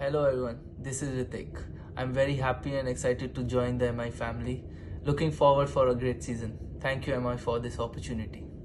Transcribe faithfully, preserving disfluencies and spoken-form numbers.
Hello everyone, this is Hrithik. I'm very happy and excited to join the M I family. Looking forward for a great season. Thank you M I for this opportunity.